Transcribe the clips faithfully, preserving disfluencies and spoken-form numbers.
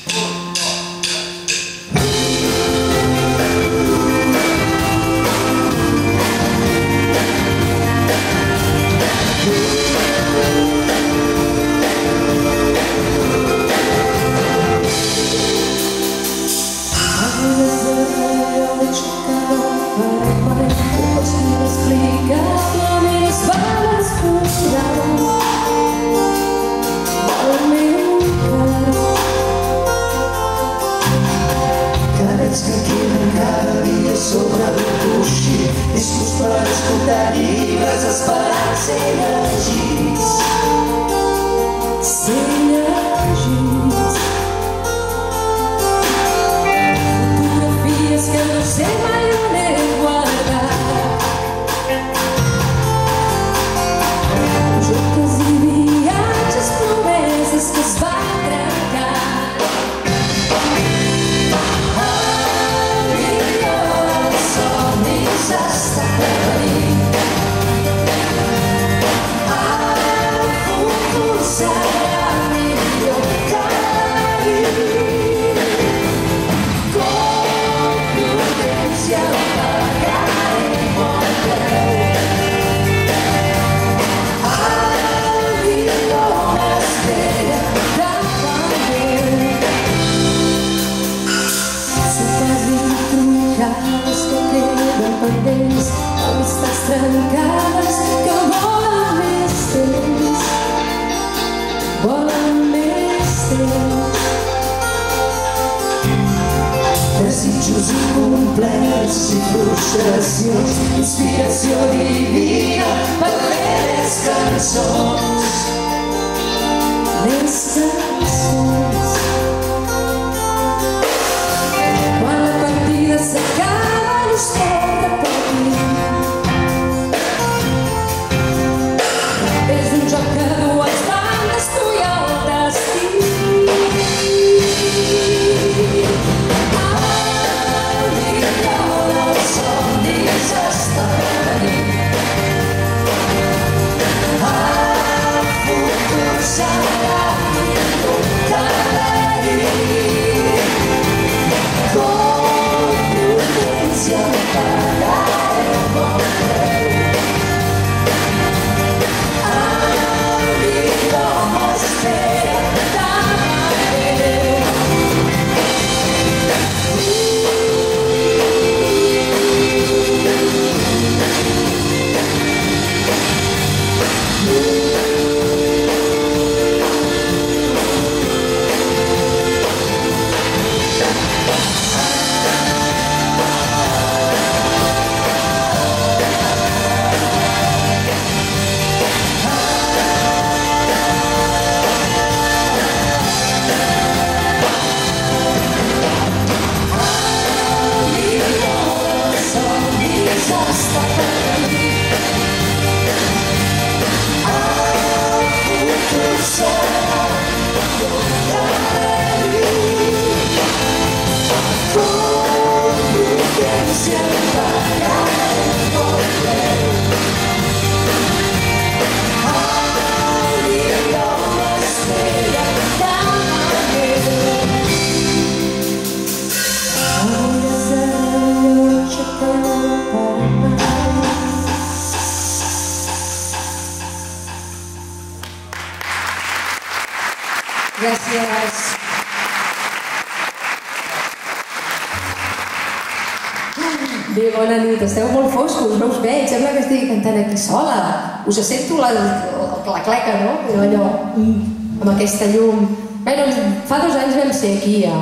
Bé, bona nit, esteu molt foscos, no us veig, sembla que estigui cantant aquí sola. Us sento la, la cleca, no? Però allò, amb aquesta llum. Bé, fa dos anys vam ser aquí a,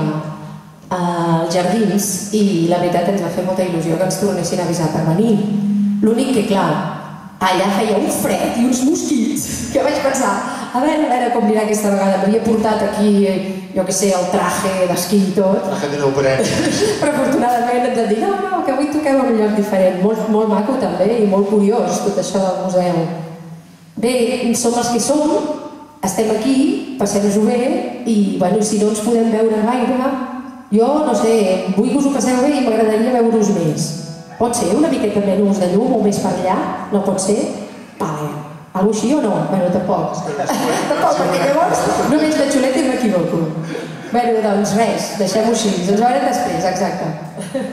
als Jardins i la veritat ens va fer molta il·lusió que ens tornessin a avisar per venir. L'únic que, clar, allà feia un fred i uns mosquits que vaig pensar, a veure, a veure com anirà aquesta vegada. M'havia portat aquí, jo què sé, el traje d'esquí i tot. Traje de neoprene. Però afortunadament ens han dit, no, no, que avui toquem en un lloc diferent. Molt, molt maco també i molt curiós tot això del museu. Bé, som els que som, estem aquí, passem-nos-ho bé i, bueno, si no ens podem veure gaire, jo, no sé, vull que us ho passeu bé i m'agradaria veure-us més. Pot ser una miqueta menys de llum o més per allà? No pot ser? Vale. Algú així o no? Bueno, tampoc. Tampoc, perquè llavors només la xuleta i m'equivoco. Bueno, doncs res, deixem-ho així. Ens veurem després, exacte.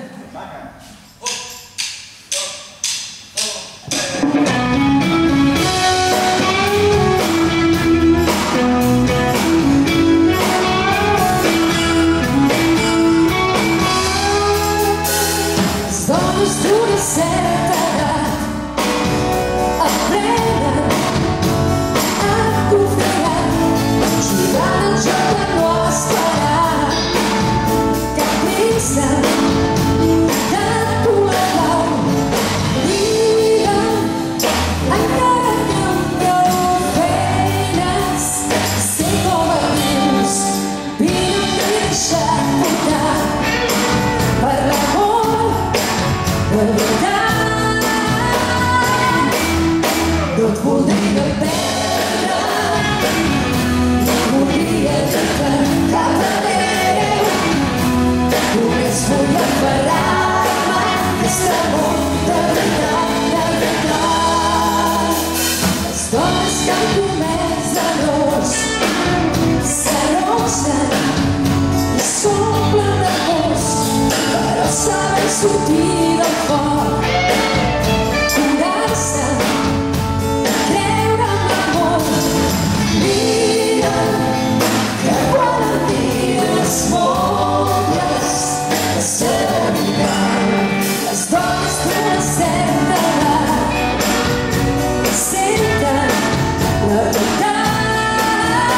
Sortir del foc, curar-se, creure en l'amor. Mira que quan em mires moltes s'aniran les dones d'una certa edat, senten la veritat.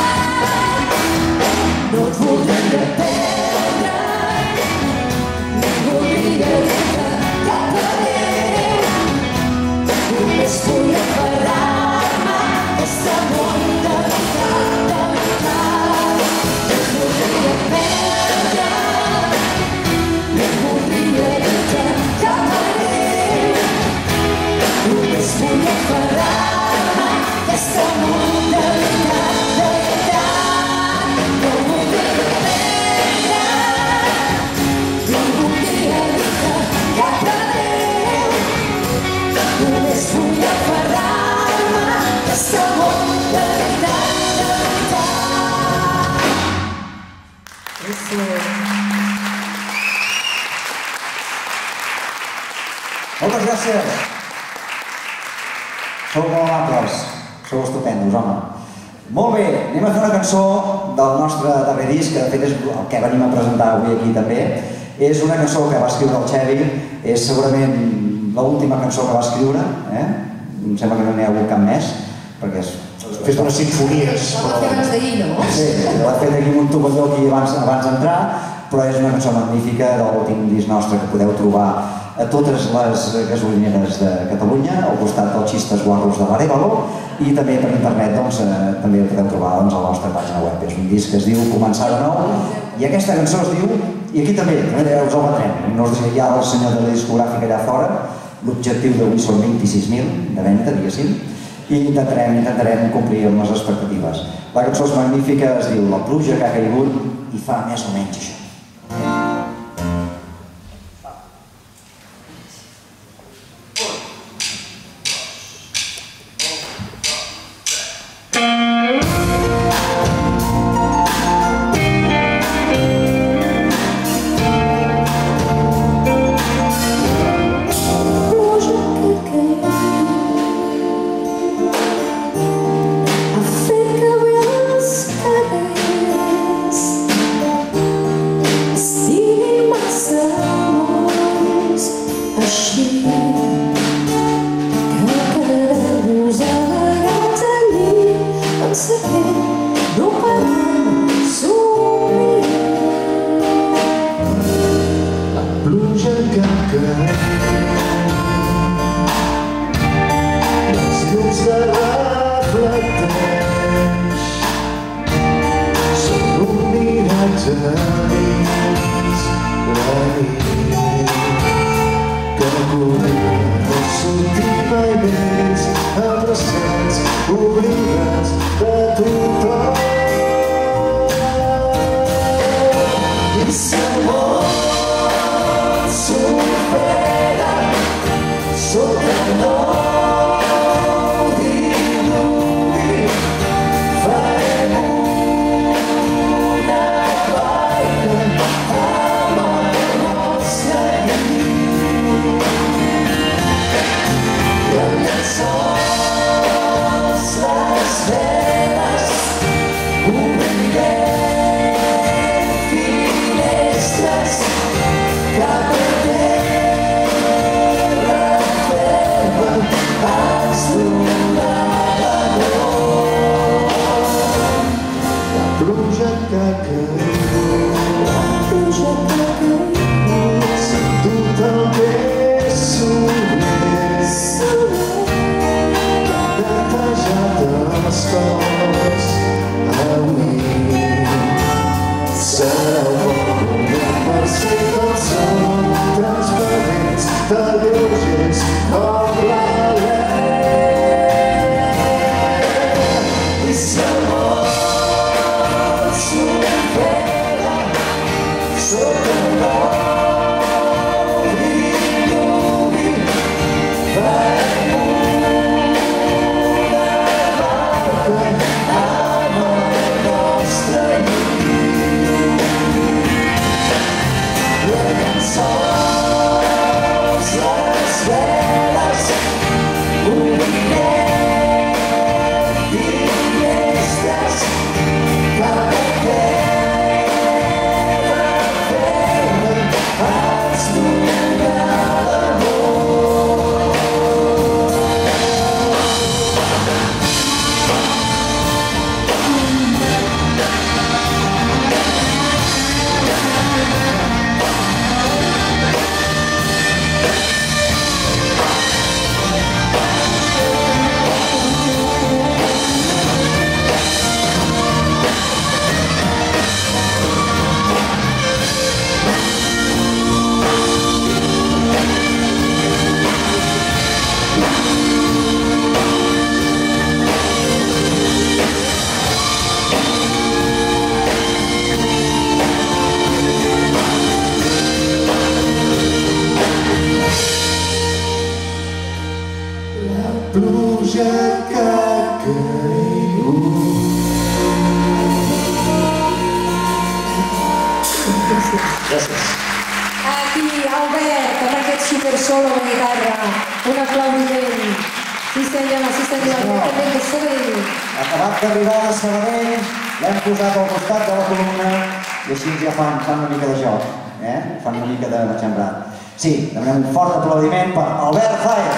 No et voldria perdre, ni voldria dir-te cap adéu. Només vull aferrar-me a aquest amor de veritat, de veritat. No et voldria perdre, ni voldria dir-te cap adéu. Només vull aferrar-me a aquest amor de veritat, de veritat. No et voldria perdre, ni voldria dir-te cap adéu. Només vull aferrar-me a aquest amor de veritat, de veritat. Moltes gràcies. Sou molt amables, sou estupendos, home. Molt bé, anem a fer una cançó del nostre darrer disc, que de fet és el que venim a presentar avui aquí també. És una cançó que va escriure el Xevi, és segurament l'última cançó que va escriure, eh? Em sembla que no n'hi ha hagut cap més, perquè és... Has fet unes sinfonies, La va fer abans d'ahir, no? Sí, l'ha fet aquí amb un tovalló aquí abans, abans d'entrar, però és una cançó magnífica de l'últim disc nostre que podeu trobar a totes les gasolineres de Catalunya, al costat dels xistes guarros de l'Arèvalo, i també per internet doncs, eh, també el podeu trobar doncs, a la nostra pàgina web. És un disc que es diu Començar de nou, i aquesta cançó es diu, i aquí també, també us el batrem, no us desvetllar el senyor de la discogràfica allà fora, l'objectiu d'avui són vint-i-sis mil de venda, diguéssim, i intentarem, intentarem complir amb les expectatives. La cançó és magnífica, es diu La pluja que ha caigut i fa més o menys això. Sota el nou dia serà un moment per ser com som, transparents, tan lleugers com l'alè. I si el món s'ofega sota el nou diluvi, farem una barca amb el nostre llit. Les cançons, les veles, oblidem finestres cap a terra ferma ens donarà l'amor. Pluja que ha caigut. Gràcies. Aquí, Albert, amb aquest super solo de guitarra. Un aplaudiment. Sí senyor, sí senyor, directament de Sabadell. Acabat d'arribar a Sabadell, l'hem posat al costat de la columna i així ja fan, fan una mica de joc, eh? Fan una mica de matxembrat. Sí, demanem un fort aplaudiment per Albert Zaer.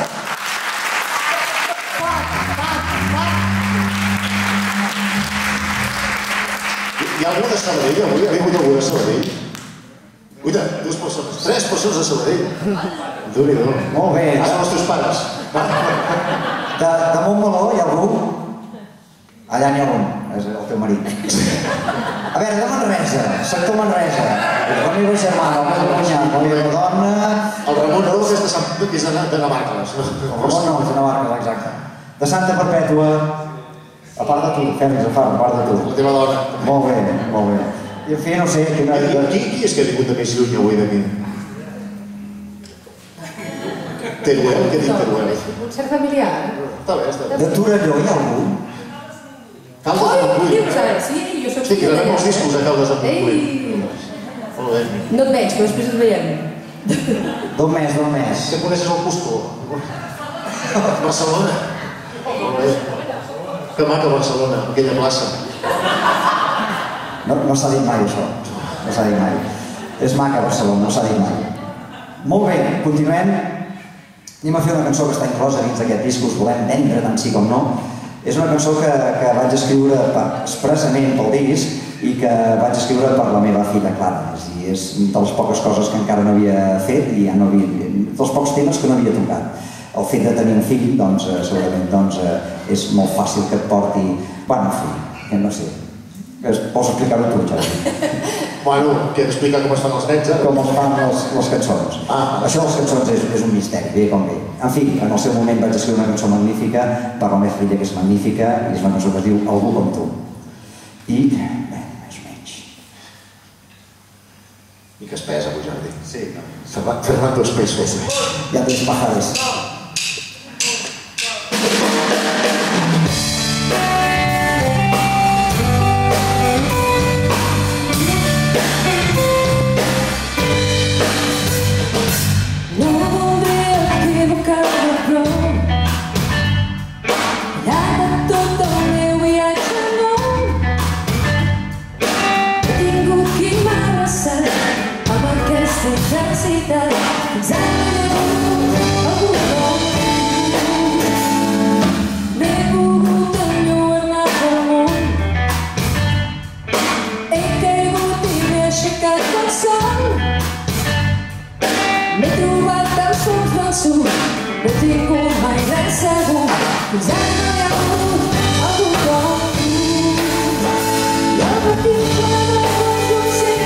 Hi ha algú de Sabadell avui? Ha vingut algú de Sabadell? Uita, dues persones, tres persones de Sabadell. Déu-n'hi-do. Molt bé. Ah, són els teus pares. De, de Montmeló hi ha algú? Allà n'hi ha un, és el teu marit. A veure, de Manresa, sector Manresa. La meva germana, el meu cunyat, la meva dona... El Ramon Ros és de, Sant... és de, de Navarcles. El Ramon no, és de Navarcles, exacte. De Santa Perpètua, a part de tu, Fèlix, a part, a part de tu. La teva dona. Molt bé, molt bé. I en fi, no sé... Qui, qui, qui és que ha vingut de més lluny avui d'aquí? Teruel? Què diu Teruel? Concert familiar. Està bé, està bé. De Torelló hi ha algú? Caldes de Oi, Montbui. dius ara? Sí, jo soc... Sí, que rebem molts discos a Caldes de Montbui. Ei! Molt bé. No et veig, però després et veiem. D'on més, d'on més? Que coneixes el Cusco? Barcelona. Molt bé. Que maca Barcelona, aquella plaça. No, no s'ha dit mai això, no s'ha dit mai. És maca Barcelona, no s'ha dit mai. Molt bé, continuem. Anem a fer una cançó que està inclosa dins d'aquest disc, us volem vendre tant sí com no. És una cançó que, que vaig escriure per, expressament pel disc i que vaig escriure per la meva filla Clara. És a dir, és de les poques coses que encara no havia fet i ja no havia, dels pocs temes que no havia tocat. El fet de tenir un fill, doncs, segurament, doncs, és molt fàcil que et porti... Bueno, en fi, que no sé. Vols explicar-ho tu, Xavi? Bueno, que explica com es fan els nens, eh? Com es fan les, les cançons. Ah. Això de les cançons és, és un misteri, bé com bé. En fi, en el seu moment vaig escriure una cançó magnífica per la meva filla, que és magnífica, i és una cançó que es diu Algú com tu. I, bé, més o menys. I que es pesa, avui, Jordi. Sí. Fernando Espeso. Ja tens pajares. No tinc mai res segur, fins ara no hi ha hagut algú com tu. I el petit que no pot ser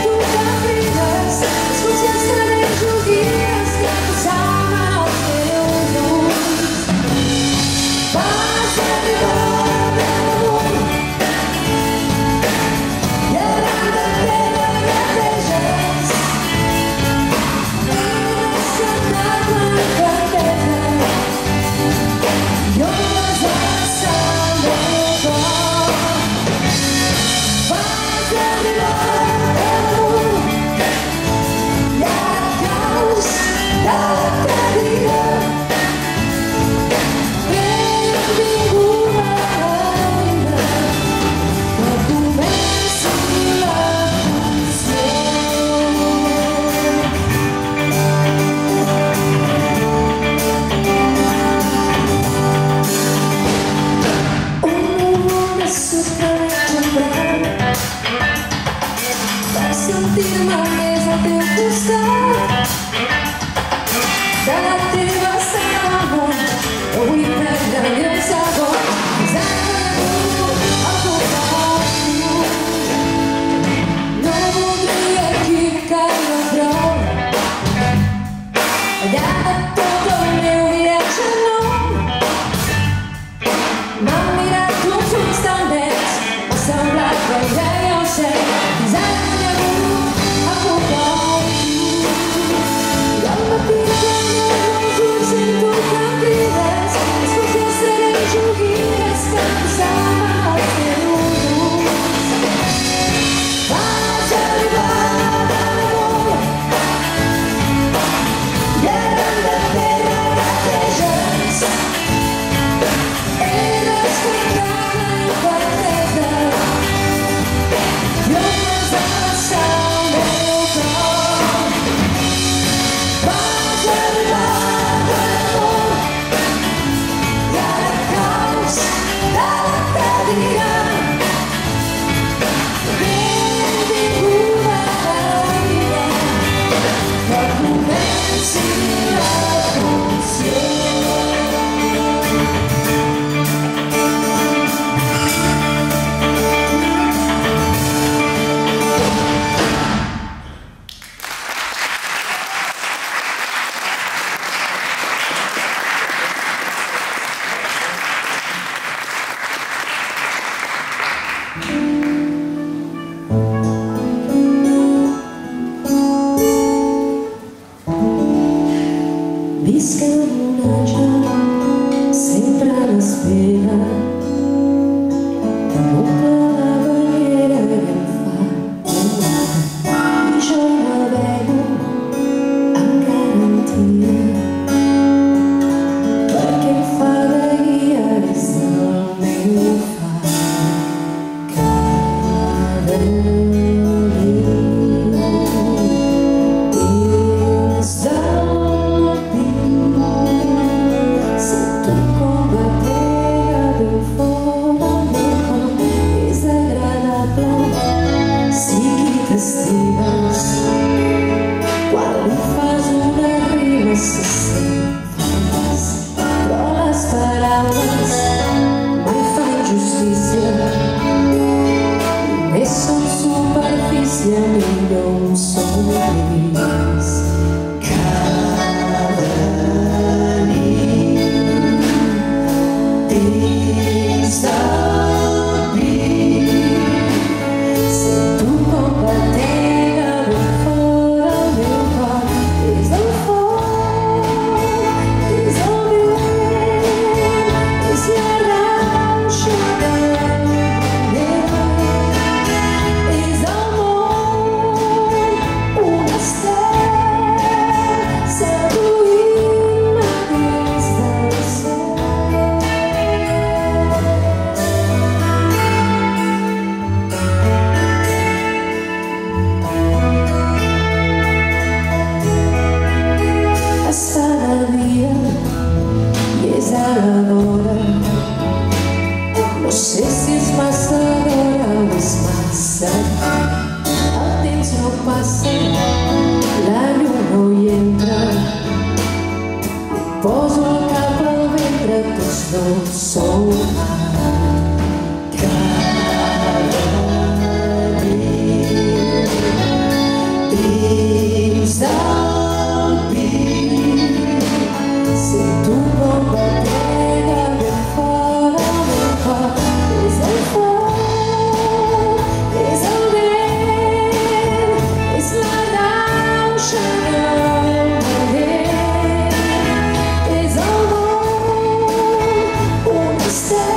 sentir-me més al teu costat. De la teva sang no vull perdre ni un segon. Fins ara no el comparto. No voldria equivocar-me prou. Allà de tot el meu viatge nou m'han mirat uns ulls tan nets, m'ha semblat que hi veia el cel. Fins ara no hi ha hagut apocalipsi. I al matí quan els ulls sento que em crides, és com si estrelles joguines que em saben els teus ulls. Vas arribar de l'amor i arran de terra gateges. Eres contrada i perfecta i ombres de passar el meu cor. Vas arribar de l'amor i ara caus de la cadira. Benvinguda a la vida, que comenci la funció. Visc en un àngel, sempre m'espera, m'omple la banyera i em fa volar. I jo navego amb garantia, perquè em fa de guia des del meu far. Cada nit dins del sento com batega ben fort el meu cor. És agradable si qui t'estimes, quan li fas una rima se sent feliç. Però les paraules mai fan justícia, i més són superfície, millor un somrís. Cada nit dins del pit sento com batega ben fort el meu cor. És el foc, és el vent, és la rauxa del vent, és el món, un estel seduint-me dins del cel. Es fa de dia i és a la vora. No sé si és massa d'hora o és massa tard. El temps no passa, la llum no hi entra. Poso el cap al ventre, tots dos sou mar. Cada nit dins del pit sento com batega ben fort el meu cor. És el foc, és el vent, és la rauxa del vent, és el món, un estel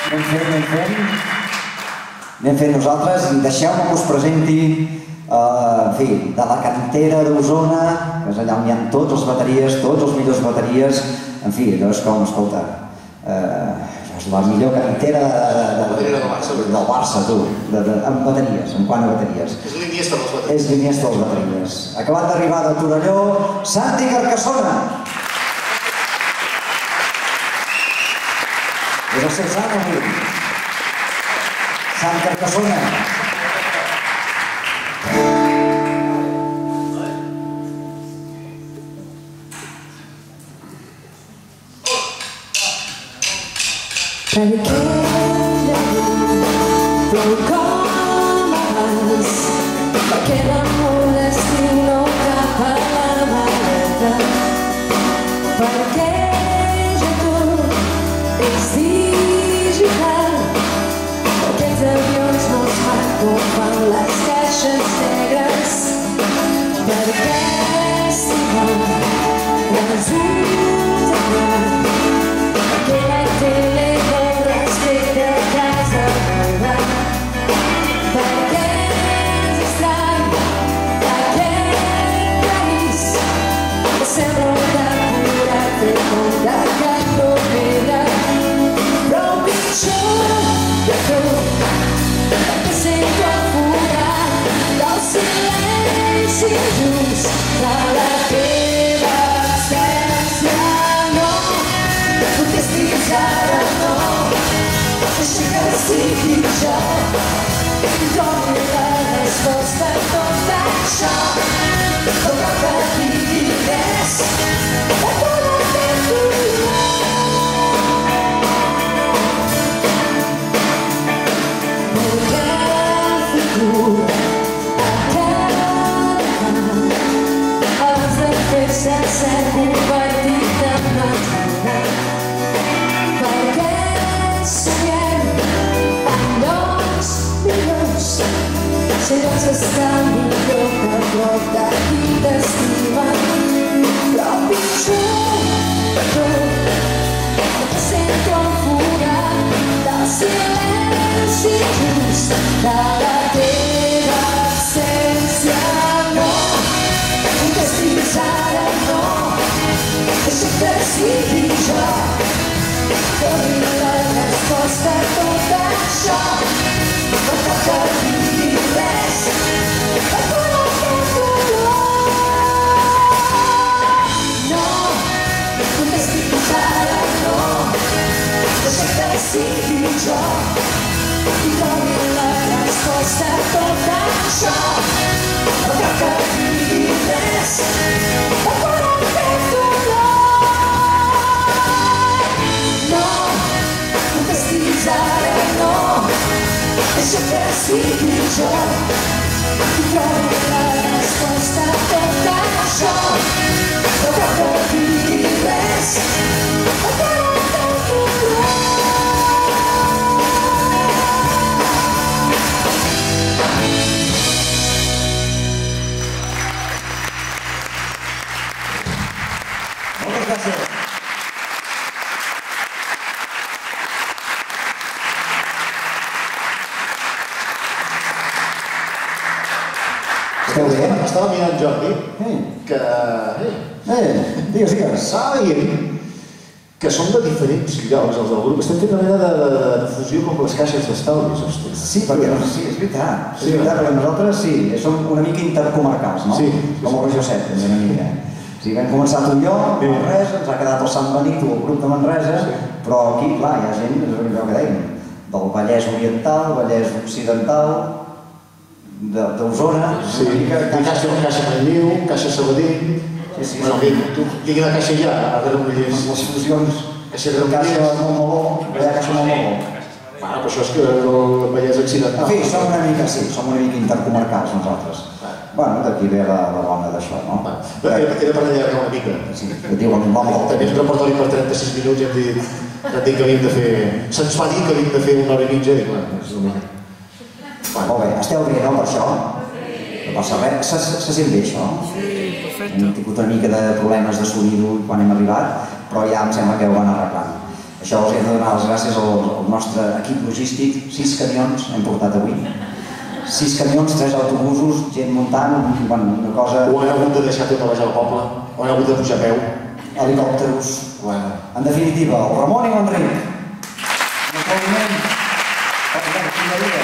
anem fent, anem fent. Anem fent nosaltres i deixeu-me que us presenti, en fi, de la cantera d'Osona, que és allà on hi ha tots els bateries, tots els millors bateries, en fi, allò és com, escolta, és la millor cantera del Barça, tu, amb bateries, en quant a bateries. És l'Iniesta dels bateries. És l'Iniesta dels bateries. Acabat d'arribar de Torelló, Santi Carcassona. És el seu sant, amic. Sant Carcassona. Perché non comas, perché l'amore destino capa la maleta, perché já tu és digital, porque els avions no es marcon fan les caixes negres, perquè estimen resulta gran, perquè la tele se non si sta millor que a prop d'aquí t'estimen, però pitjor tot, que sento enfugat del silenci just de la teva absència. No, on t'estiguis ara, no, deixa que sigui jo, doni la resposta a tot això, no cal que digui res, que tu no tens dolor. No, on t'estiguis ara, no, deixa que sigui jo, i doni la resposta a tot això, no cal que digui res, que tu no tens dolor. No, on t'estiguis ara, no, deixa que sigui jo, i trobi la resposta a tot això, no cal que digui res, que tu no tens dolor. Moltes gràcies. Esteu bé? Estava mirant Jordi, Eh, que eh, eh, digues, digues. estava veient que són de diferents llocs, els del grup. Estem fent una mena de, de, de fusió com les caixes d'estalvis. hosti. Sí, perquè sí, és veritat. És Sí, veritat, perquè nosaltres sí, som una mica intercomarcals, no? Sí. Com el Regió set, també una mica. O sigui, vam començar tu i jo, a Manresa, ens ha quedat el Sant Benito, el grup de Manresa, però aquí, clar, hi ha gent, és allò que dèiem, del Vallès Oriental, Vallès Occidental, de- d'Osona, Sí, una mica... caixa, caixa Manlleu, caixa Sabadell. Sí, sí, Bueno, sí. tu, digui la caixa ja, a Granollers. Les fusions, Caixa Granollers. Caixa Montmeló, allà Caixa Montmeló. Bueno, però això és que el Vallès En Occidental. fi, som una mica, sí, som una mica intercomarcals nosaltres. Bueno, d'aquí ve la, la bona d'això, no? Va, Era, era per allargar una mica. Sí, que diuen, vamos, Tenim un repertori per trenta-sis minuts i hem dit, hem dit que havíem de fer... Se'ns va dir que havíem de fer una hora i mitja i clar, és una mica... molt bé, esteu bé, no, per això? No passa res, se, se sent bé això? Sí, perfecte. Hem tingut una mica de problemes de sonido quan hem arribat, però ja em sembla que ho van arreglant. això els hem de donar les gràcies al nostre equip logístic. Sis camions hem portat avui. Sis camions, tres autobusos, gent muntant, una cosa... Ho han hagut de deixar tot a baix al poble? Ho han hagut de pujar a peu? Helicòpteros... En definitiva, el Ramon i l'Enric. Un aplaudiment per la vida.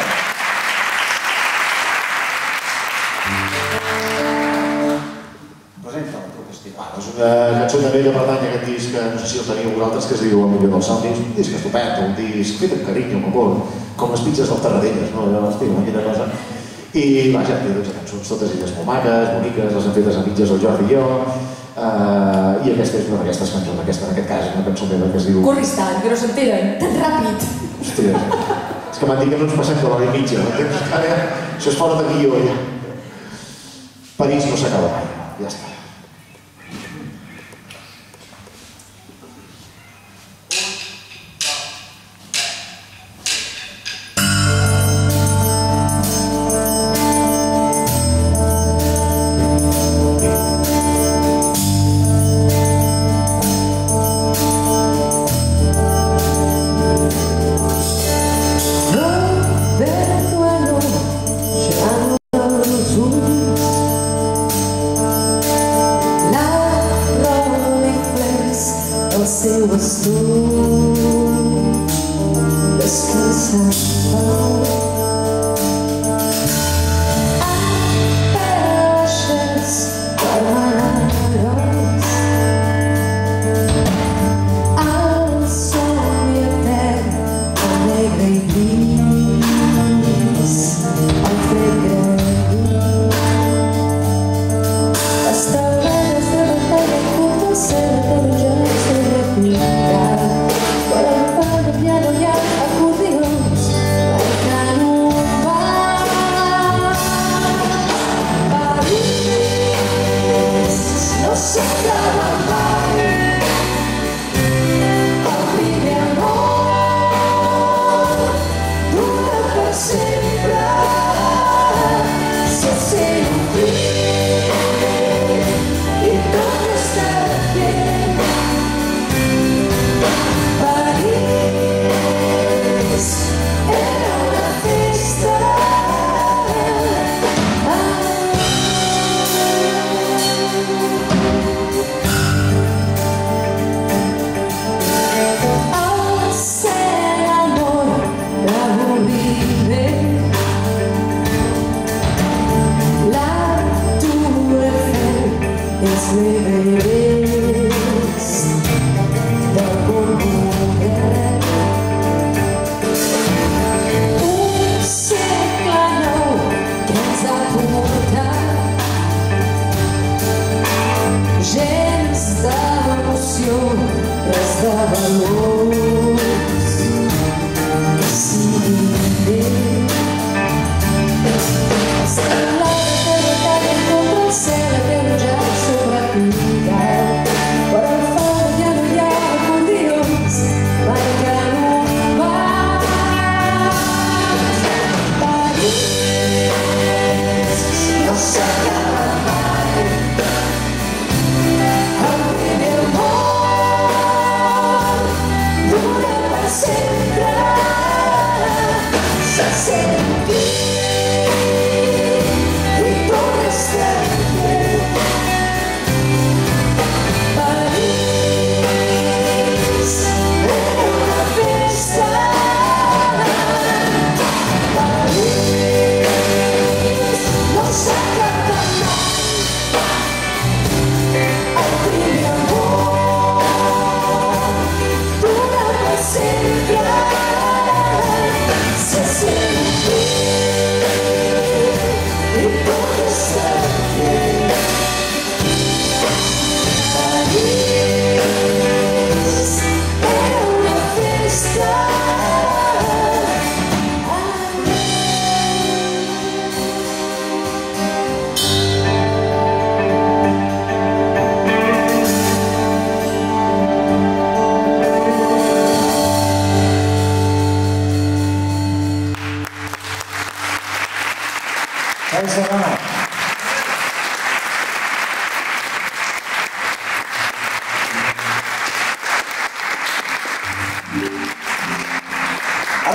Presenta-la, tu, Castilla. És una cançó també que pertany a aquest disc, no sé si el teniu vosaltres, que es diu El millor dels somnis. Un disc estupend, un disc fet amb carinyo, amb amor, com les pizzas del Tarradellas, no? Estic amb aquella cosa. I vaja, té dotze cançons, totes elles molt maques, boniques, les hem fetes a mitges el Jordi i jo. I aquesta és una d'aquestes cançons, aquesta en aquest cas, una cançó meva que es diu... Corris tant, que no s'entenen, tan ràpid. Hòstia, és que m'han dit que no ens passem de l'hora i mitja, m'entens? Això és fora de guió, ja. París no s'acaba mai, ja està. Los ulls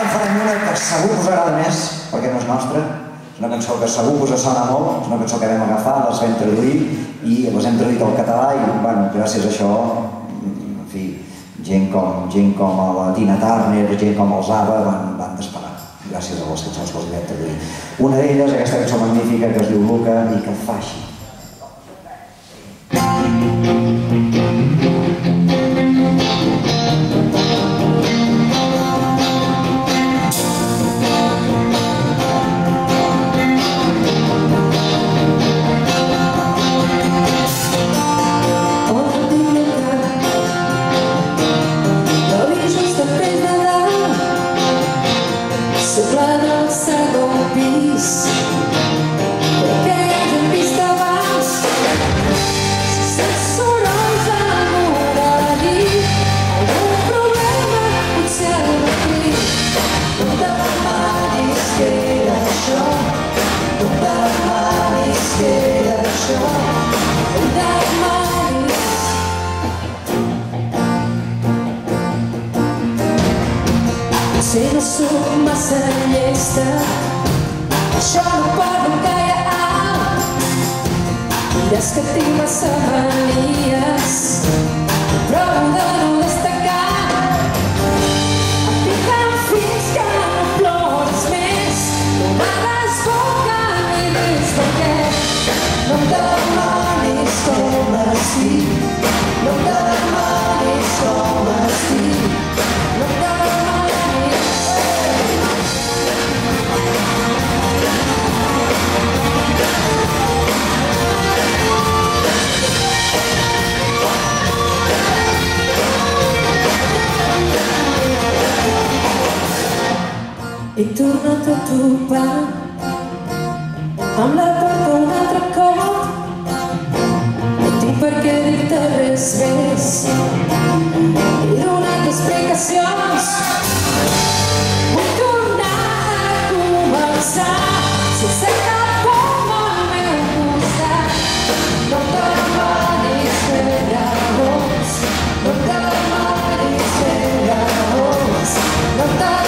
en farem una que segur que us agrada més, perquè no és nostra. És una cançó que segur que us sona molt, és una cançó que vam agafar, les vam traduir i les hem traduït al català i, bueno, gràcies a això, en fi, gent com, gent com la Tina Turner, gent com els ABBA van, van despegar, gràcies a les cançons que els vam traduir. Una d'elles, aquesta cançó magnífica que es diu Luca i que fa així. Si no sóc massa llesta, això no pot encaia alt. Diràs que tinc massa manies, provo de no destacar. Aplicant fins que no plores més, no m'hagues boca ni res perquè no em demanis com estic, no em demanis com estic, no em demanis. He tornat a topar amb la porta un altre cop. No tinc per què dir-te res més, he donat explicacions. Vull tornar a començar sense cap home al meu costat. No em demanis fer raons, no em demanis fer raons, no em demanis.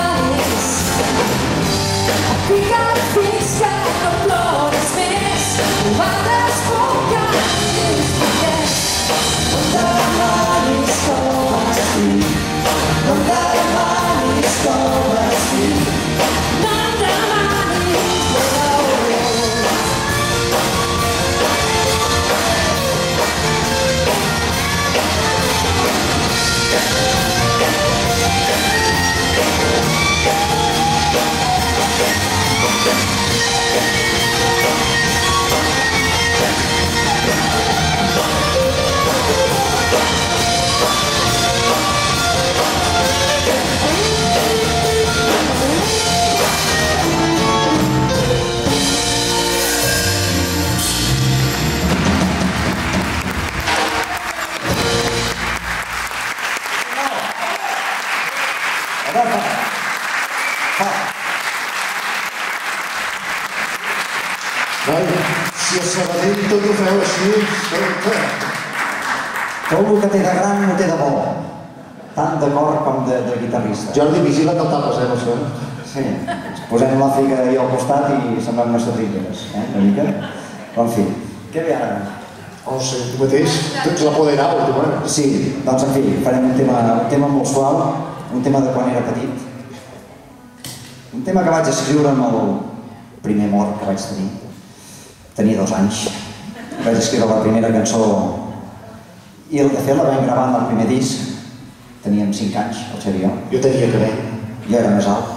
Ficat fins que no plores més, no m'hagues boca ni res perquè no em demanis com estic, no em demanis com estic, no em demanis raons. Si a Sabadell tot ho feu així, escolta. Tot el que té de gran no té de bo. Tant de cor com de, de guitarrista. Jordi, vigila que el tapes, eh, això. Sí, posem l'Àfrica ahí al costat i semblem unes satrilleres, eh, una mica. Però, en fi, què ve ara? No sé, tu mateix, tu ets l'apoderau, tu, eh? Sí, doncs, en fi, farem un tema, un tema molt suau, un tema de quan era petit. Un tema que vaig escriure amb el primer mort que vaig tenir. Tenia dos anys. Vaig escriure la primera cançó i de fet la vam gravar en el primer disc. Teníem cinc anys, el Xavier. Jo tenia cabell. Jo era més alt.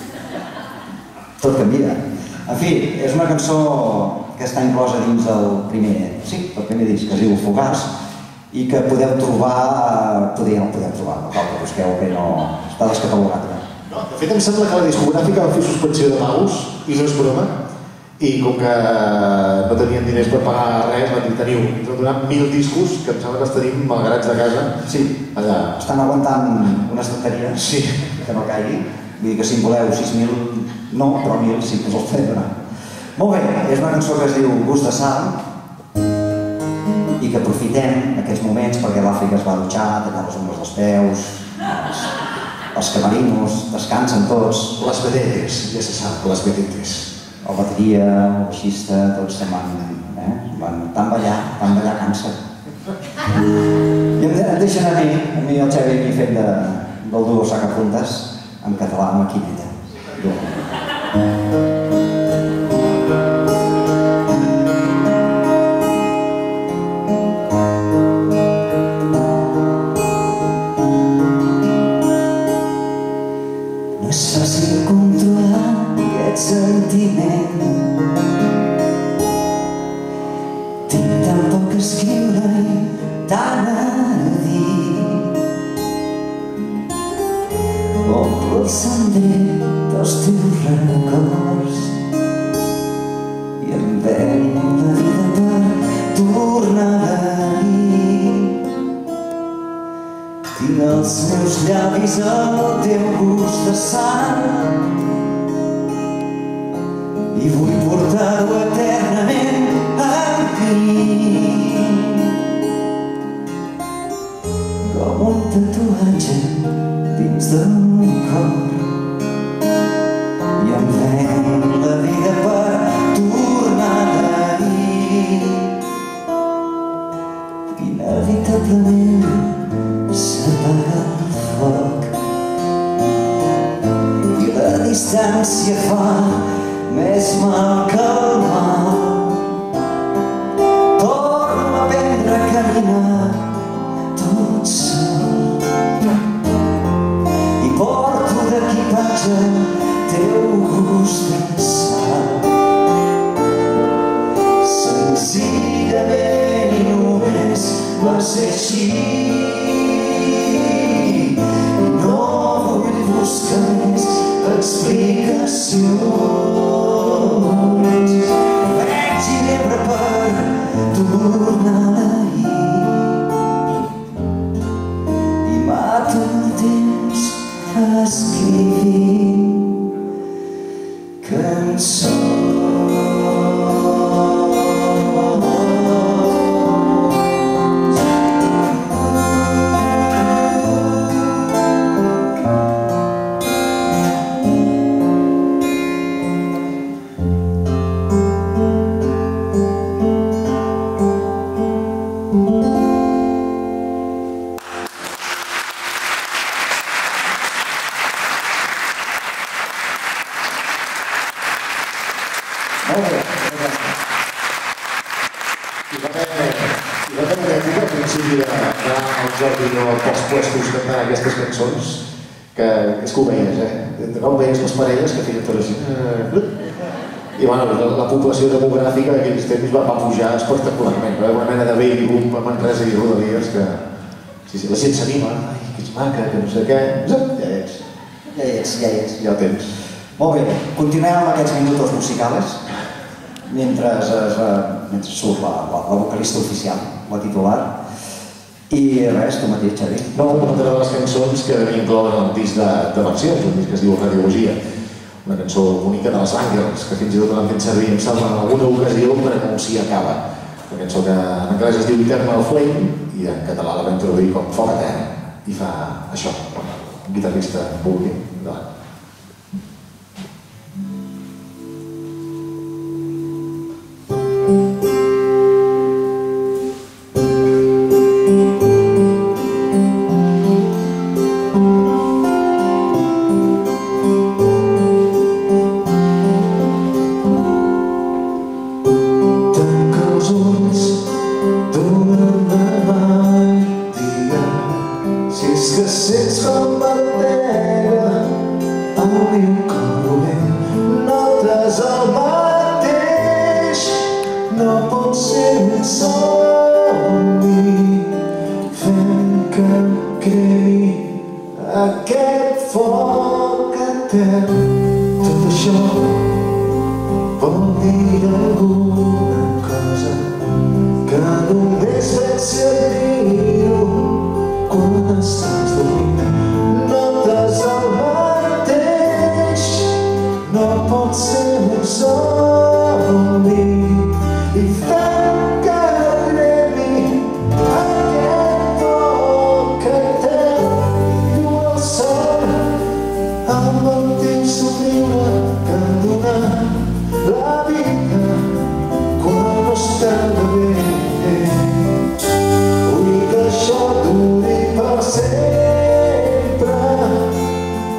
Tot canvia. En fi, és una cançó que està inclosa dins del primer, sí, el primer disc, que es diu Fugaç, i que podeu trobar, poder no podeu trobar, no cal que busqueu, que no està descatalogat. No, de fet, em sembla que la discogràfica va fer suspensió de pagos, i no és broma, i com que no tenien diners per pagar res, van dir, teniu, ens han donat mil discos, que em sembla que els tenim malgarats de casa. Sí, allà. Estan aguantant una estanteria, sí, que no caigui. Vull dir que si en voleu sis mil, no, però mil sí que us els podem donar. Molt bé, és una cançó que es diu Gust de Sal, i que aprofitem aquests moments perquè l'Àfrica es va dutxar, tallar les ungles dels peus, els camerinos, descansen tots. Les vedetes, ja se sap, les vedetes. El bateria, el baixista, tots se'n van, eh? van tant ballar, tant ballar cansa. I em, em deixen a mi, a mi el Xavi aquí fent de, del duo Sacapuntes, en català, amb Maquineta. No és fàcil controlar aquest sentiment. Tinc tan poc a escriure i tant a dir. Omplo el cendrer dels teus records i em venc la vida per tornar a venir. Tinc els meus llavis el teu gust de sang i vull portar-ho eternament amb mi, com un tatuatge dins del meu cor. I em venc la vida per tornar a dir. Inevitablement s'apaga el foc i la distància fa més mal que el mal. Torno a aprendre a caminar tot sol i porto d'equipatge teu gust de sal. Senzillament i només va ser així. No vull buscar més explicacions. Veig ginebra per tornar a l'ahir i mato el temps escrivint cançons. Aquestes cançons, que és que ho veies, eh? No ho veies les parelles que feien tot així. I bueno, la població demogràfica d'aquells temps va pujar espectacularment. Va haver una mena de baby boom a Manresa i Rodalies que... Sí, sí, la gent s'anima. Ai, que ets maca, que no sé què... Ja ets. Ja ets, ja ets. Ja ho tens. Molt bé, continuem amb aquests minutos musicals mentre, es, mentre surt la, la, la vocalista oficial, la titular. I res, tu mateix, Xavi. No, una de les cançons que inclouen el disc de, de versions, un disc que es diu Radiologia. Una cançó bonica de les Angels, que fins i tot l'han fet servir, em sembla, en alguna ocasió per anunciar Acaba. Una cançó que en anglès es diu Eternal Flame i en català la vam traduir com Foc Etern. I fa això, un guitarrista vulgui. Endavant. Sun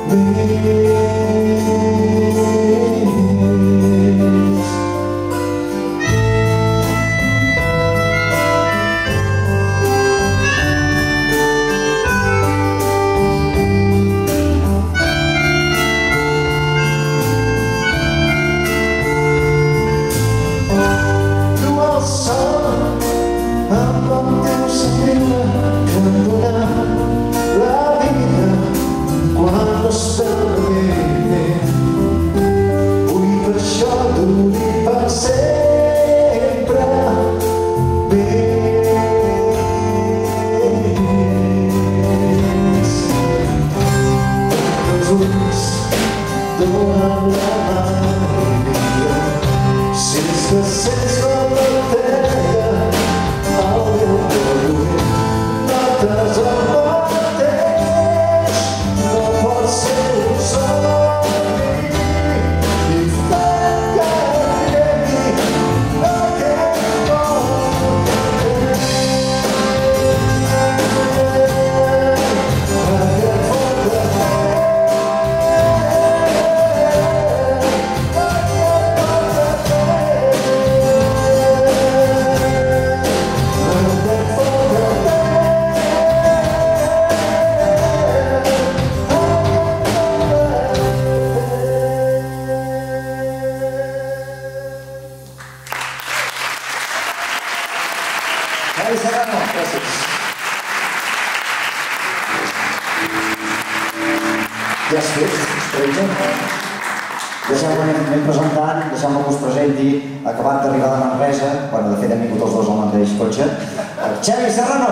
Deixeu-me presentant, deixeu-me que us presenti, acabat d'arribar de Manresa, bueno, de fet hem vingut els dos al mateix cotxe, Xavi Serrano!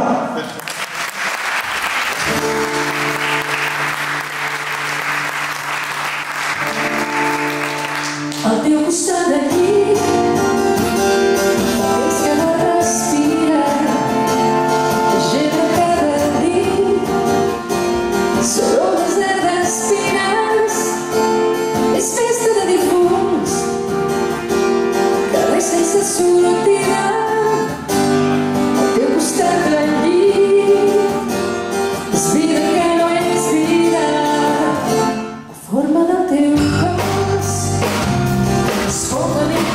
Al teu costat d'aquí és que no respira, gebre cada dit, soroll desert d'espines, és festa de difunts, carrer sense sortida, al teu costat del llit, és vida que no és vida, la forma del teu cos. Falling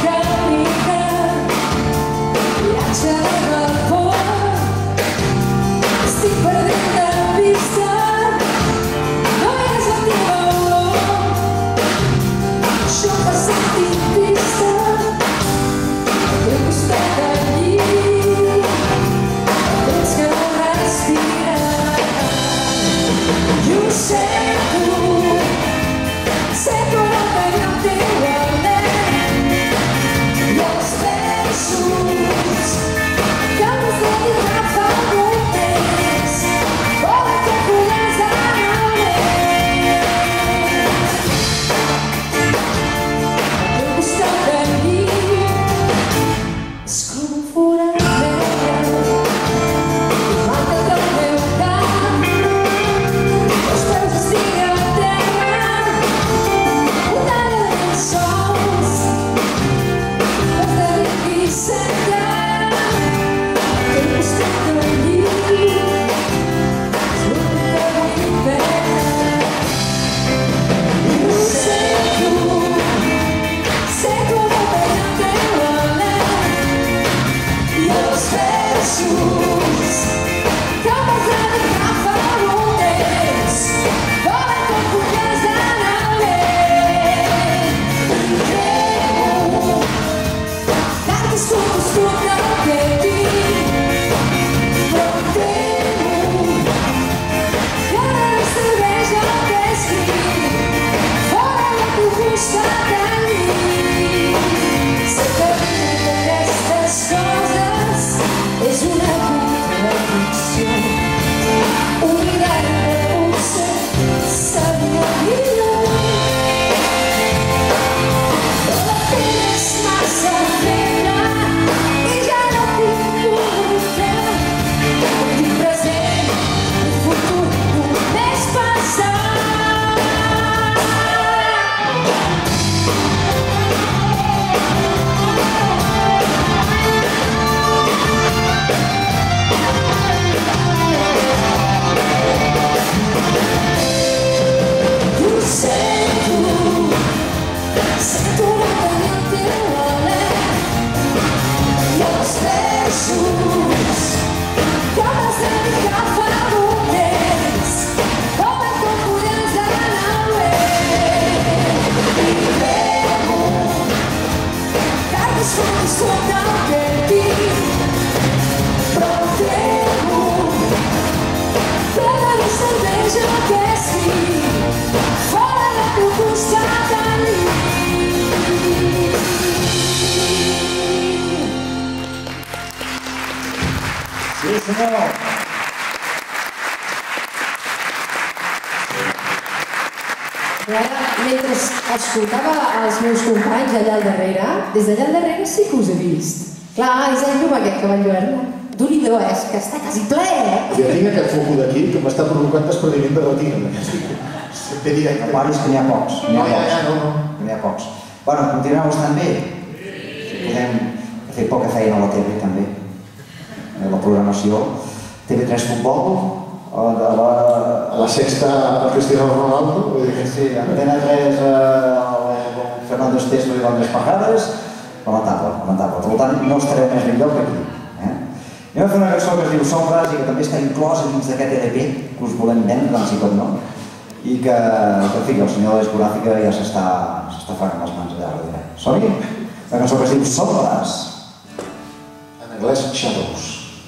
I ara, mentre escoltava els meus companys allà al darrere, des d'allà al darrere sí que us he vist. Clar, és el llum aquest que va lluerna. D'un-i-do, és que està quasi ple, eh? Ja tinc aquest foco d'aquí que m'està provocant despreniment de retina. Sempre directe. El Maris que n'hi ha pocs. No, ja, ja, no, no. Que n'hi ha pocs. Bueno, continuem estant bé. Podem fer poca feina a la T V, també. A la programació. T V tres Futbol, a la... A la sexta, el Cristiano Ronaldo. Sí, Antena tres, el Fernando Esteso i l'Andrés Pajares. Lamentable, lamentable. Per tant, no estarem més ben lloc que aquí. Anem a fer una cançó que es diu Sombres i que també està inclosa dins d'aquest E D P que us volem vendre, tant si com no, i que, en fi, el senyor de la discogràfica ja s'està fregant les mans allà darrere. Som-hi? Una cançó que es diu Sombres. En anglès, Shadows.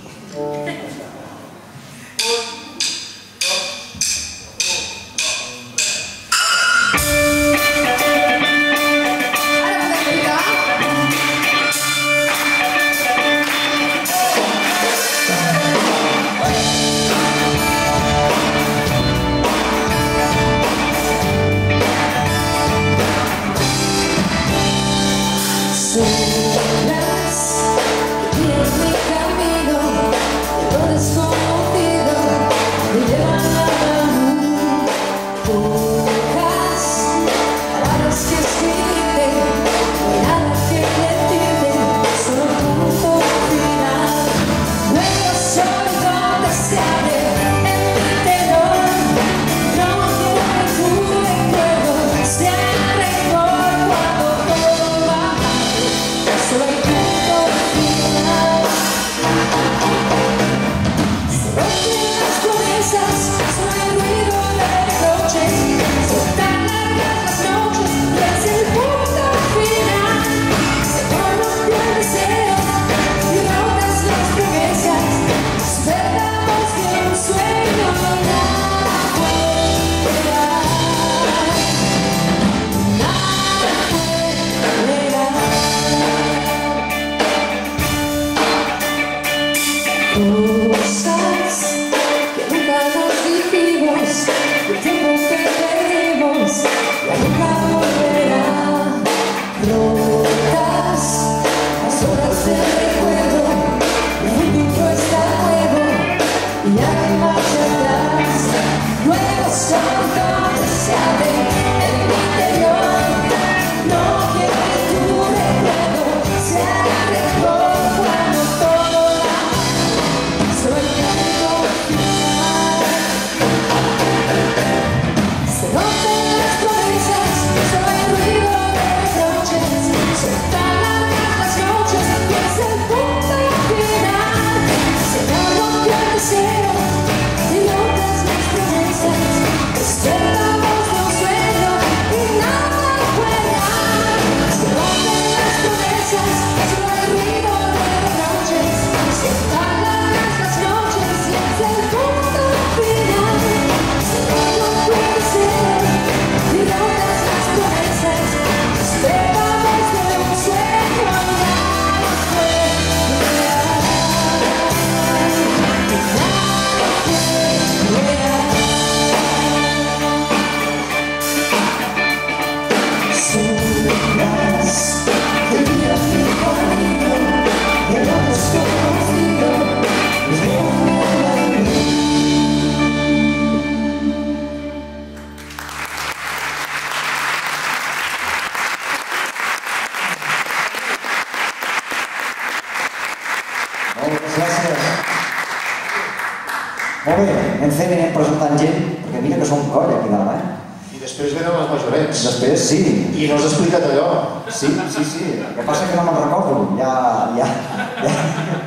Molt bé, anem fent i anem presentant gent, perquè mira que som colla aquí dalt, eh? I després venen les majorets. Després, sí. I no has explicat allò. Sí, sí, sí. El que passa que no me'n recordo. Ja, ja, ja.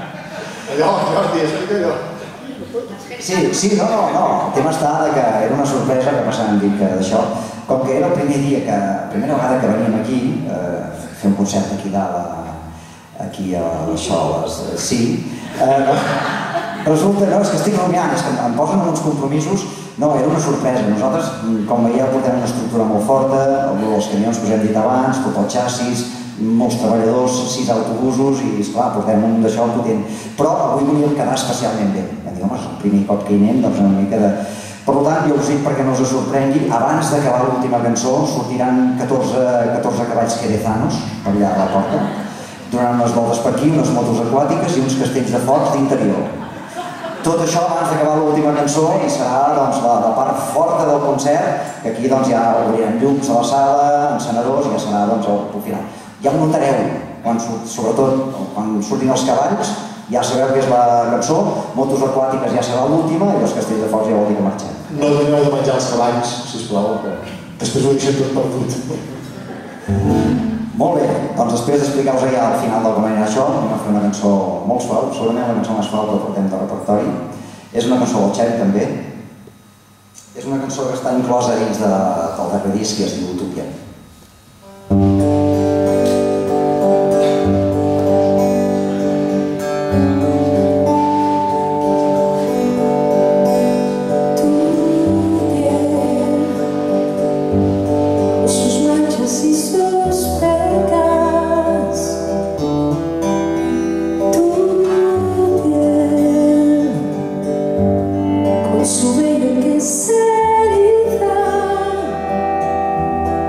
Allò, Jordi, explica allò. Sí, sí, no, no, no. El tema està que era una sorpresa que passàvem dit que d'això. Com que era el primer dia que, la primera vegada que veníem aquí, eh, fer un concert aquí dalt, aquí a això, sí. Eh, resulta, no, és que estic rumiant, és que em posen en uns compromisos. No, era una sorpresa. Nosaltres, com veieu, portem una estructura molt forta, els camions que us hem dit abans, tot el xassis, molts treballadors, sis autobusos i, esclar, portem un d'això potent. Però avui volíem quedar especialment bé. Vam dir, home, és el primer cop que hi anem, doncs una mica de, Per tant, jo us dic perquè no us sorprengui, abans d'acabar l'última cançó sortiran catorze cavalls jerezanos per allà a la porta, donant unes voltes per aquí, unes motos aquàtiques i uns castells de focs d'interior. Tot això abans d'acabar l'última cançó i serà doncs, la, la part forta del concert, que aquí doncs, ja obrirem llums a la sala, encenedors, i ja serà doncs, el final. Ja ho notareu, quan, sobretot quan surtin els cavalls, ja sabeu que és la cançó, motos aquàtiques ja serà l'última i els castells de focs ja vol dir que marxem. No doneu de menjar els cavalls, sisplau, que després ho deixem tot perdut. Molt bé, doncs després d'explicar-vos ja al final del com anirà això, anem a fer una cançó molt suau, segurament la cançó més suau que portem de repertori. És una cançó del Xavi també. És una cançó que està inclosa dins de, del darrer disc i es diu Utopia. Su bello que se eriza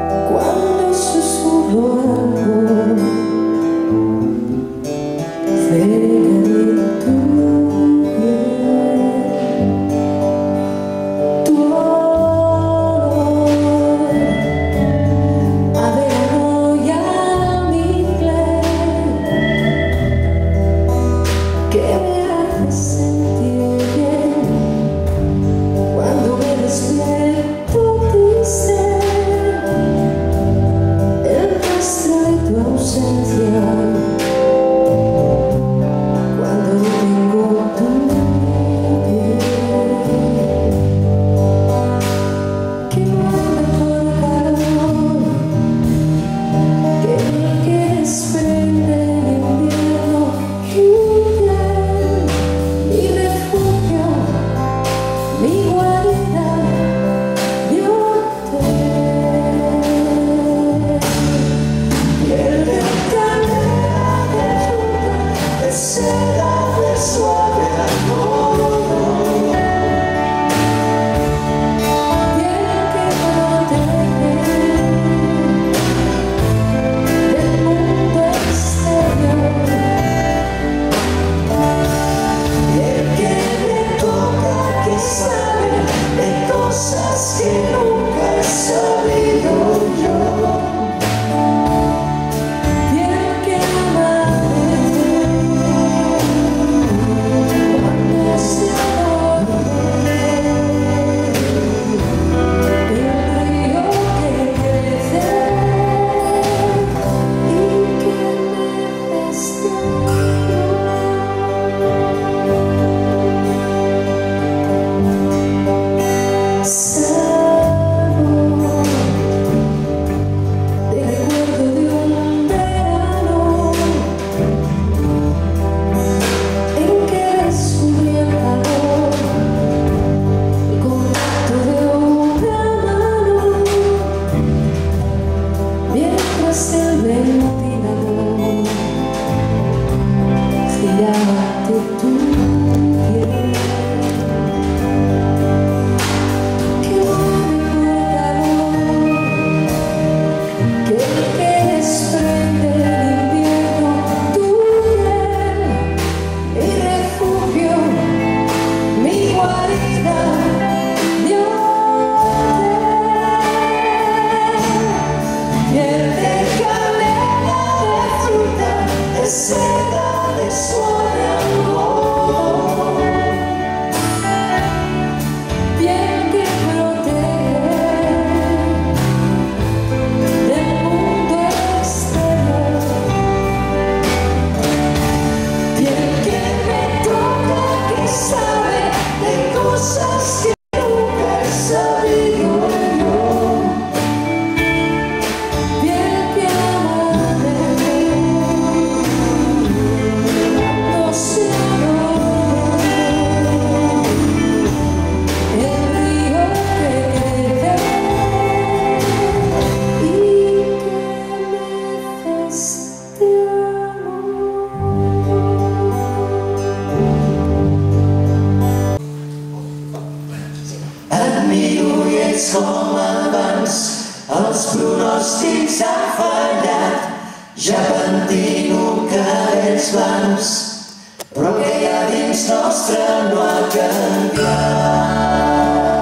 els pronòstics han fallat, ja pentino cabells blancs, però que hi ha dins nostre no ha canviat.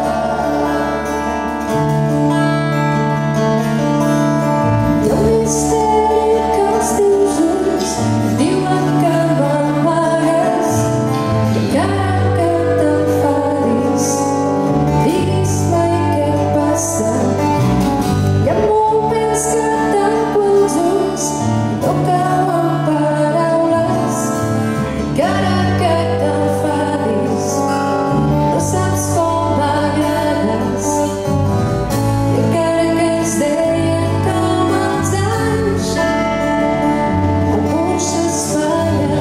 Hi ha un misteri que els teus ulls diuen que m'amagues, i encara que t'enfadis, diguis mai què passa. Hi ha moments que tanco els ulls i no cauen paraules, encara que t'enfadis, no saps com m'agrades. I encara que ens deien com els anys, amor s'espanya,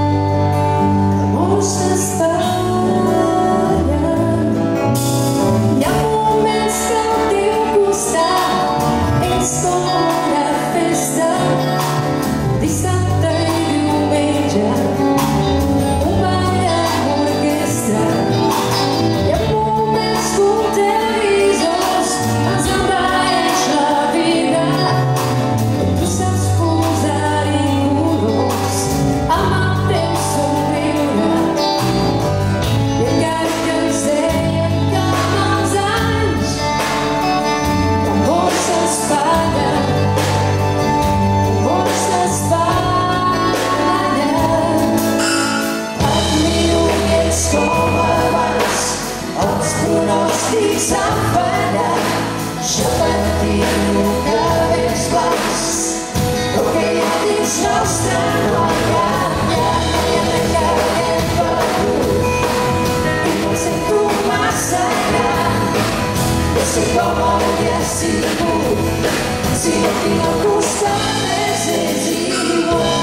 amor s'espanya. Hi ha moments que al teu costat és com una festa, dissabte i diumenge, un ball amb orquestra. Hi ha moments que un televisor ens envaeix la vida, tu saps posar-hi colors amb el teu somriure. I encara que ens deien que amb els anys l'amor s'espanya, l'amor s'espanya. Et miro i ets com abans, els pronòstics han fallat, jo pentino cabells blancs, però que hi ha dins nostre no ha canviat. I encara que hem perdut i no em sento massa gran, no sé com hauria sigut si no tinc al costat, res és igual.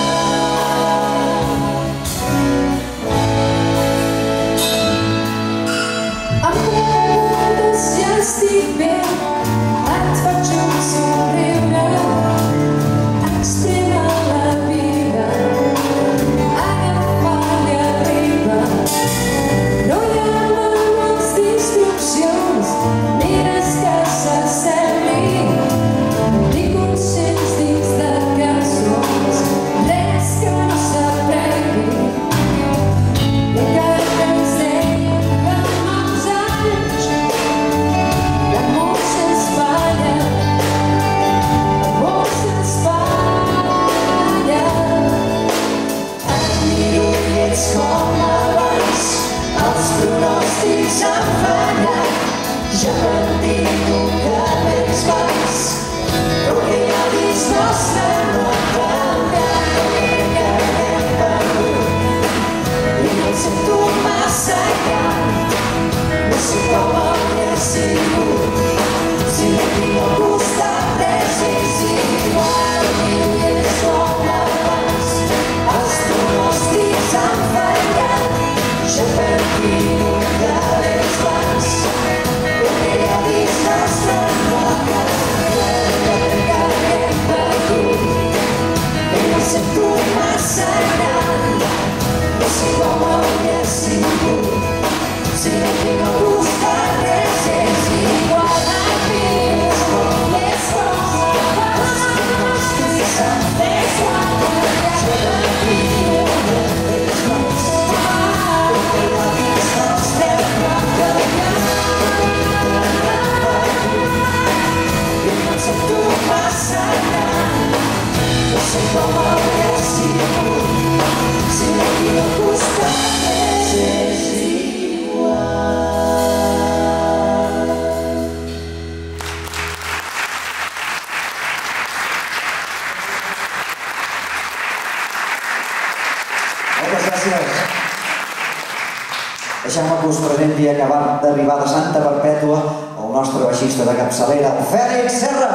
Em preguntes si estic bé, et faig un somriure, extrema la vida, agafar-li arriba. No hi ha manuals d'instruccions, ni res que s'assembli, ni conscients dins de cançons, res que no s'aprengui. I encara que ens deien que amb els anys l'amor s'espanya, l'amor s'espanya. Et miro i ets com abans, els pronòstics han fallat, ja pentino cabells blancs, però que hi ha dins nostre no ha canviat. I encara que hem perdut i no em sento massa gran, no sé com hauria sigut si no tinc al costat, res és igual. Et miro i ets com abans, els pronòstics han fallat, ja pentino cabells blancs, però que hi ha dins nostre no ha canviat. I encara que hem perdut i no em sento massa gran, no sé com hauria sigut si no tinc al costat, res és igual. Et miro com ets com abans, els pronòstics han fallat, ja pentino cabells blancs, però que hi ha dins nostre no ha canviat. I no em sento massa gran, no sé com hauria sigut si no tinc al costat, res és igual. Moltes gràcies. Deixeu-me que us presenti, acabat d'arribar de Santa Perpètua, el nostre baixista de capçalera, Fèlix Serra.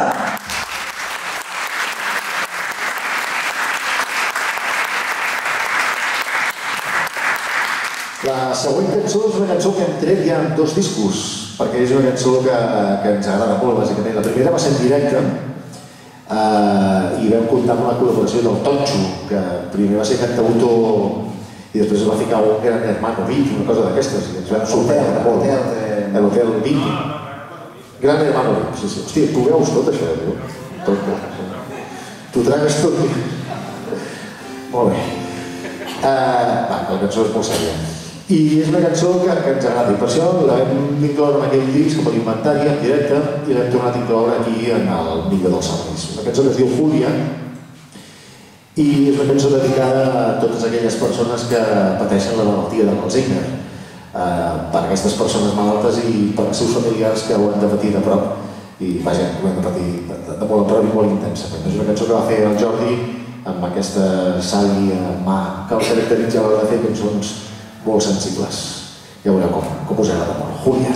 La següent cançó és una cançó que hem tret ja en dos discos, perquè és una cançó que, que ens agrada molt, bàsicament. La primera va ser en directe, eh, i vam comptar amb la col·laboració del Tonxo, que primer va ser cantautor i després es va ficar un gran hermano Viti, una cosa d'aquestes, i ens vam sorprendre molt. Hotel de... L'Hotel Viti. Gran hermano, sí, sí. Hòstia, tu veus tot això, tio? Tot, tu tragues tot. Molt bé. Va, la cançó és molt sèria. I és una cançó que ens agrada, i per això la vam incloure en aquell disc com a inventari en directe i l'hem tornat a incloure aquí en el Millor dels Somnis. Una cançó que es diu Júlia i és una cançó dedicada a totes aquelles persones que pateixen la malaltia de l'Alzheimer, per aquestes persones malaltes i per als seus familiars que ho han de patir de prop i vaja, ho hem de patir de molt a prop i molt intensament. És una cançó que va fer el Jordi amb aquesta sàvia mà que el caracteritza a l'hora de fer cançons molt sensibles. Ja veureu com, com us agrada molt. Júlia.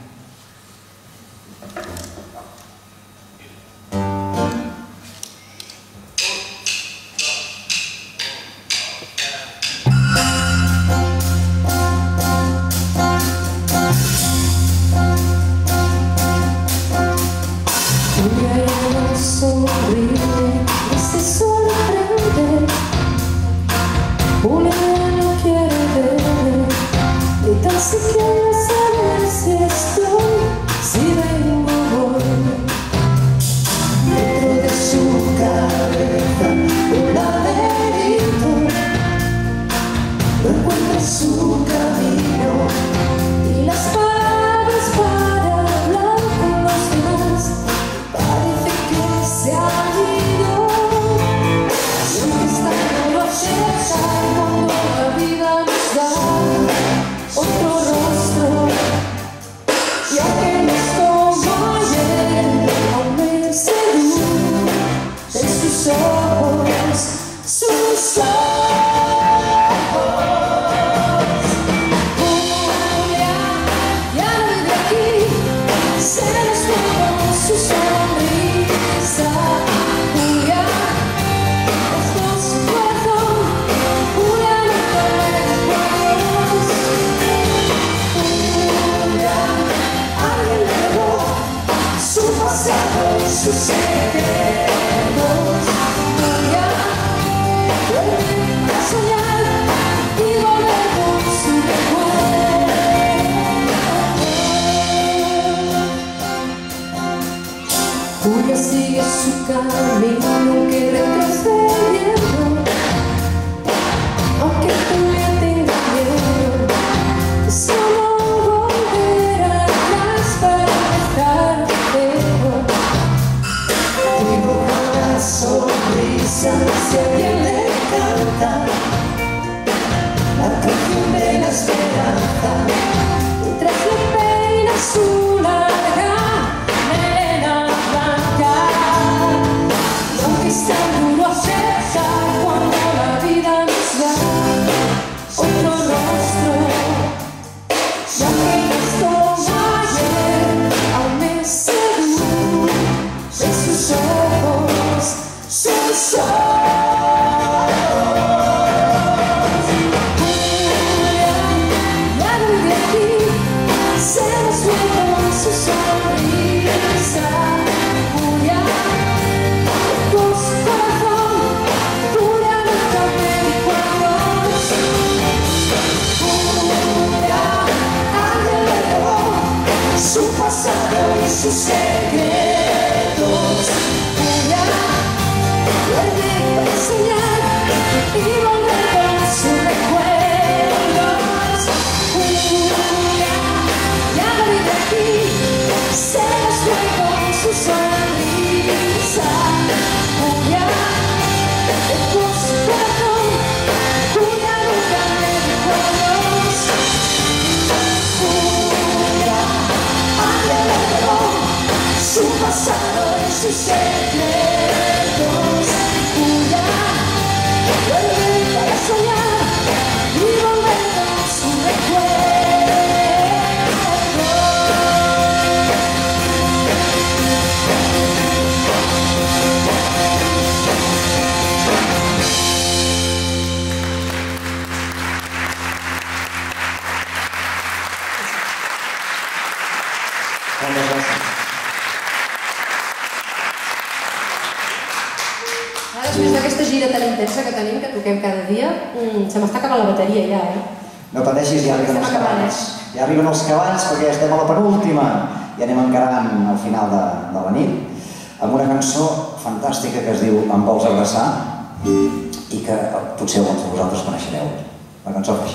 Després d'aquesta gira tan intensa que tenim, que toquem cada dia, se m'està acabant la bateria ja, eh? No pateixis, ja arriben els cavalls. Ja arriben els cavalls perquè estem a la penúltima. i anem encarant al final de, de la nit amb una cançó fantàstica que es diu Em vols abraçar i que potser alguns de vosaltres coneixereu. La cançó fa així.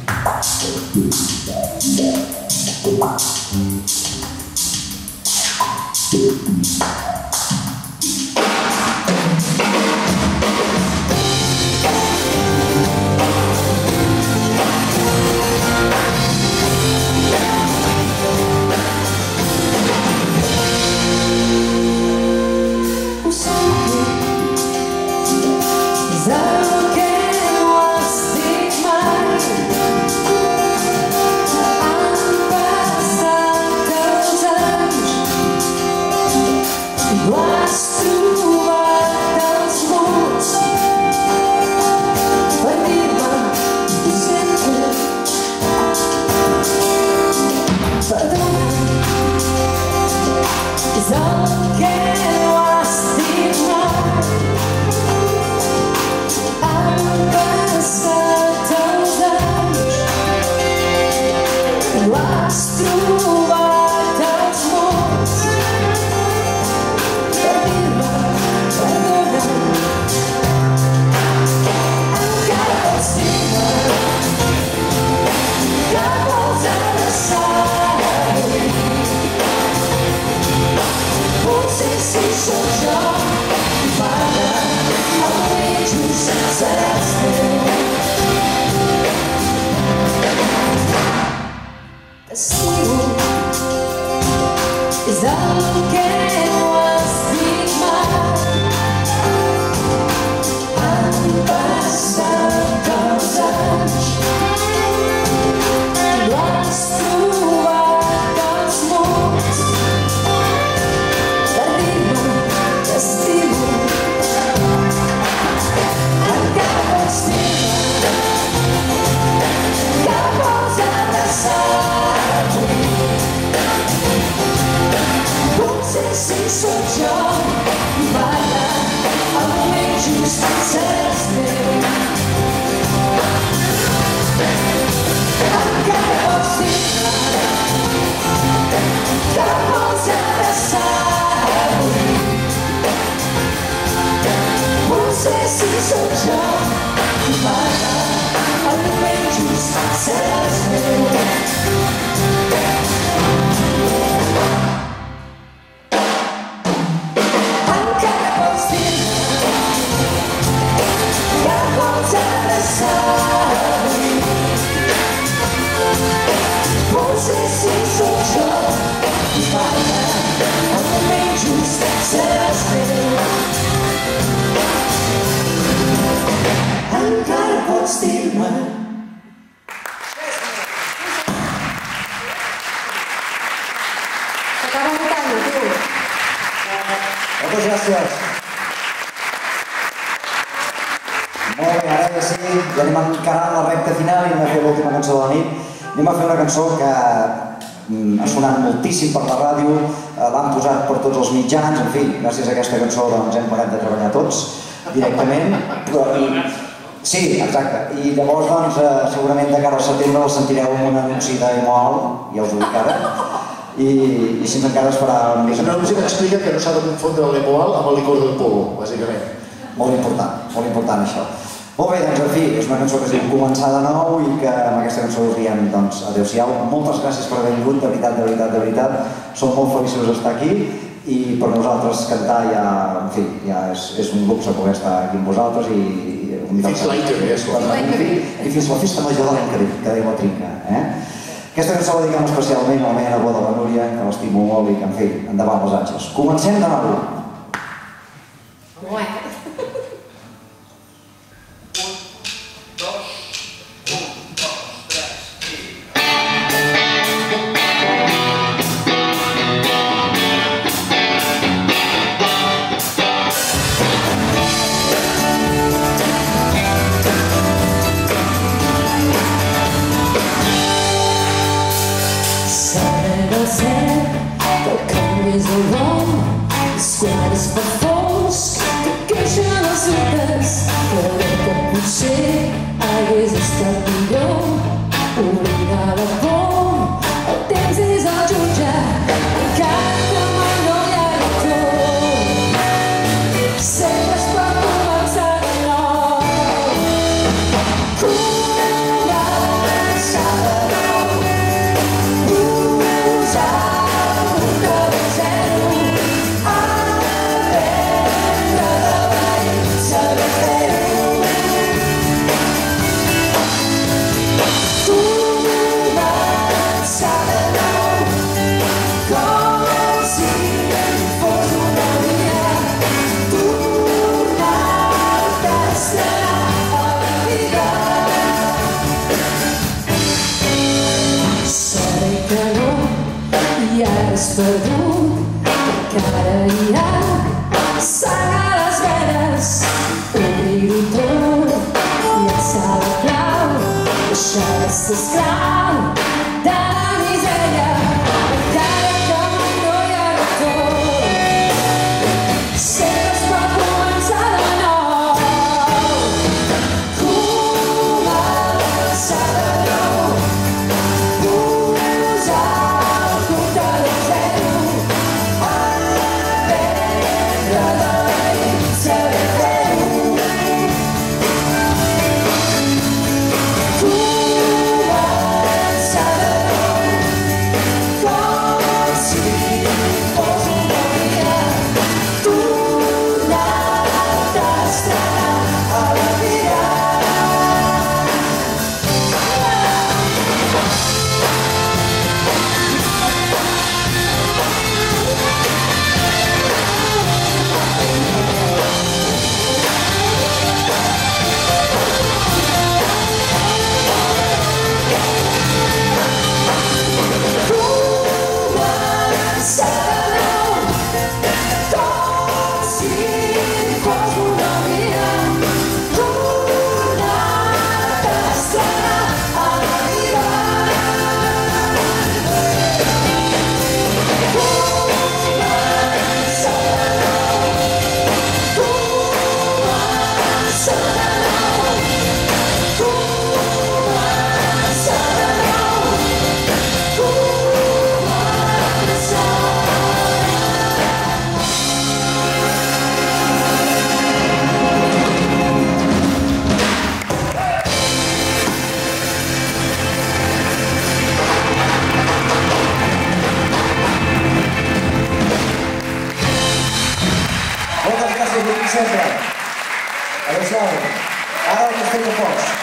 Moltes gràcies. Molt bé, ara ja sí, ja anem encarant la recta final i anem a fer l'última cançó de la nit. Anem a fer una cançó que ha sonat moltíssim per la ràdio, l'han posat per tots els mitjans, en fi, gràcies a aquesta cançó doncs hem parat de treballar tots directament. Sí, exacte. I llavors doncs segurament de cara al setembre el sentireu amb un anunci d'Emoal, ja us ho dic ara. I així encara es farà una mica... És una música que explica que no s'ha de confondre l'Emoal amb el licor del polo, bàsicament. Molt important, molt important això. Molt bé, doncs en fi, és una cançó que es diu Començar de nou i que amb aquesta cançó us diem doncs adeu-siau. Moltes gràcies per haver vingut, de veritat, de veritat, de veritat. Som molt feliços d'estar aquí i per nosaltres cantar ja, en fi, ja és un luxe poder estar aquí amb vosaltres i... Fins l'any que ve, i fins la festa major de l'any que deia la trinca, eh? Aquesta cançó la dedicam especialment a la meva neboda, la Núria, que l'estimo molt i que, en fi, endavant les àngels. Comencem de nou. Bueno. Oblidar la por, el temps és el jutge. perdut, encara hi ha sang a les venes. Obrir-ho tot, llançar la clau, deixar de ser esclau de la misèria, encara que no hi ha retorn. Sempre es pot començar de nou, començar de nou, posar el comptador zero, aprendre de l'ell, saber fer-ho. Començar de nou, com si fos un nou dia, tornar-te a estrenar a la vida. Començar de nou, com si fos un nou dia, tornar-te a estrenar a la vida. Començar de nou, començar de nou, començar de nou, començar. Moltes gràcies, com sempre. Adéu-siau. Ara el Castell de Focs.